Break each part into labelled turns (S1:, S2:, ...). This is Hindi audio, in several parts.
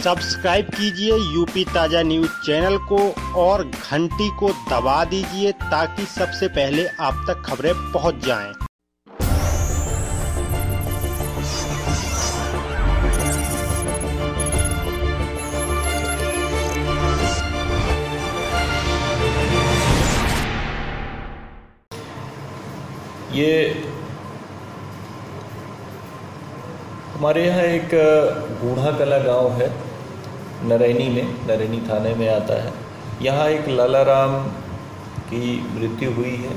S1: सब्सक्राइब कीजिए यूपी ताज़ा न्यूज़ चैनल को और घंटी को दबा दीजिए ताकि सबसे पहले आप तक खबरें पहुंच जाएं।
S2: ये हमारे यहाँ एक बूढ़ा कला गांव है, नरैनी थाने में आता है। यहाँ एक लालाराम की मृत्यु हुई है।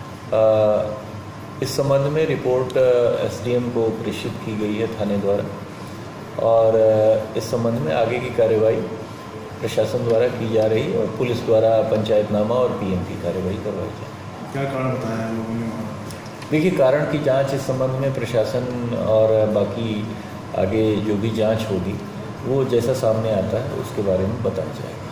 S2: इस संबंध में रिपोर्ट एसडीएम को प्रेषित की गई है थाने द्वारा, और इस संबंध में आगे की कार्रवाई प्रशासन द्वारा की जा रही है और पुलिस द्वारा पंचायतनामा और पीएम की कार्रवाई करवाई जाए।
S3: क्या कारण बताया है लोगों ने?
S2: देखिए, कारण की जांच इस संबंध में प्रशासन और बाकी आगे जो भी जांच होगी वो जैसा सामने आता है उसके बारे में बताया जाएगा।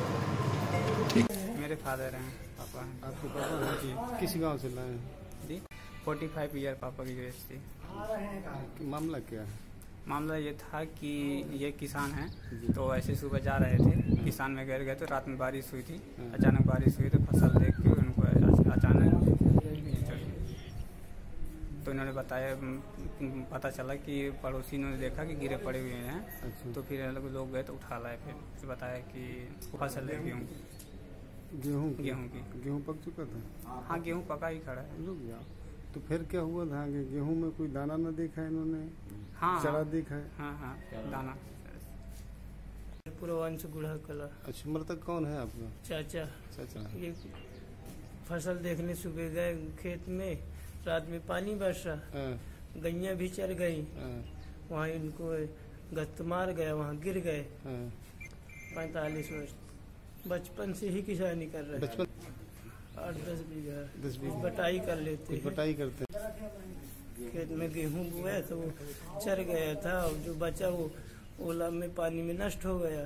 S4: मेरे फादर हैं, पापा हैं।
S3: आपके पापा हैं जी? किस गांव से लाए हैं
S4: जी 45 ईयर पापा की एज थी।
S3: मामला क्या है?
S4: मामला ये था कि ये किसान हैं, तो ऐसे सुबह जा रहे थे, किसान में गिर गए तो रात में बारिश हुई थी। अचानक बारिश हुई तो फसल देख के उनको अचानक तो इन्होंने बताया, पता चला कि पड़ोसी ने देखा कि गिरे पड़े हुए हैं।
S3: अच्छा।
S4: तो फिर लोग गए तो उठा लाए, फिर बताया कि फसल है गेहूँ की।
S3: गेहूँ पक चुका था?
S4: हाँ, गेहूँ पका ही खड़ा है।
S3: रुक गया। तो फिर क्या हुआ था? गेहूँ में कोई दाना न देखा इन्होंने?
S4: हाँ,
S3: चढ़ा देखा है?
S4: हाँ दाना।
S5: पूर्वांश गुढ़ा कला।
S3: अच्छा, मृतक कौन है आपका?
S5: चाचा। ये फसल देखने सुबह गए खेत में, रात में पानी बरसा, गैया भी चल गई, वहाँ इनको गत्त मार गया, वहाँ गिर गए। 45 वर्ष, बचपन से ही किसानी कर रहे हैं। 8-10 बीघा बटाई कर लेते हैं।
S3: बटाई करते
S5: खेत में गेहूँ बोया तो वो चर गया था, और जो बचा वो ओला में पानी में नष्ट हो गया।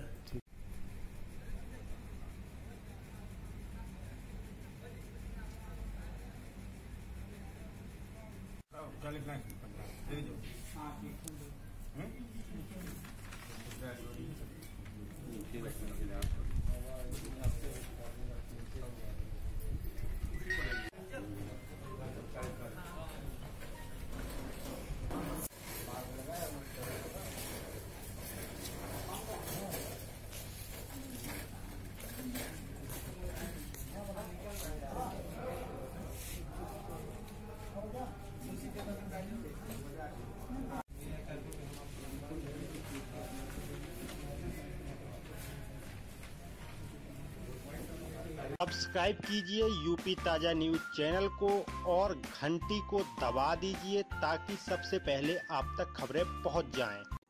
S1: सब्सक्राइब कीजिए यूपी ताज़ा न्यूज़ चैनल को और घंटी को दबा दीजिए ताकि सबसे पहले आप तक खबरें पहुंच जाएं।